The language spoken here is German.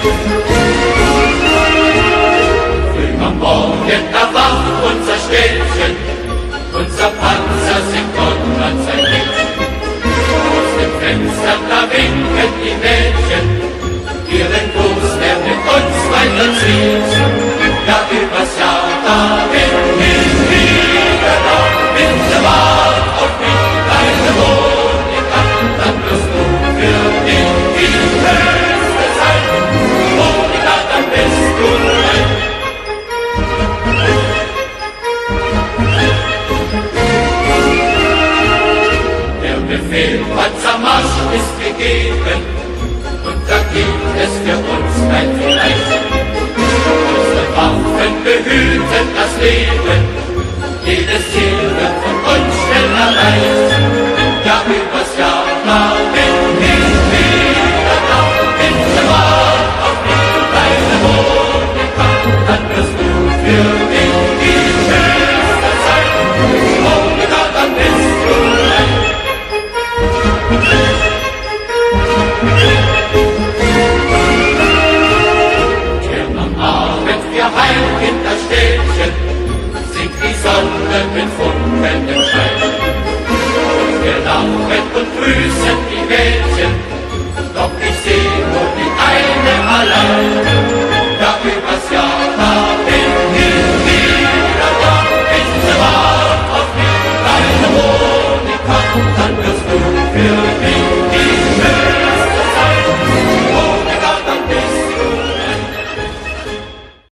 Früh am Morgen erwacht unser Städtchen, unser Panzer singt Gott sein Lied. Aus dem Fenster da winken die Mädchen, ihren Gruß, der mit uns weiterzieht. Ja, übers Jahr dahin ist wieder da, bitte wart auf mich, deine Monika, dann wirst du für dich die höchste sein. Monika, dann bist du mein. Der Befehl Panzermarsch ist gegeben, und da gibt es für uns kein Vielleicht. Unsere Waffen behüten das Leben, jedes Ziel wird von uns schnell erreicht. Ja, übers Jahr dahin ist wieder da, bitte wart auf mich, deine Monika, dann wirst du für mich die höchste sein. Monika, dann bist du mein. In das Städtchen singt die Sonne mit funkelndem Schein. Und wir lachen und grüßen die Mädchen, doch ich seh nur die eine allein.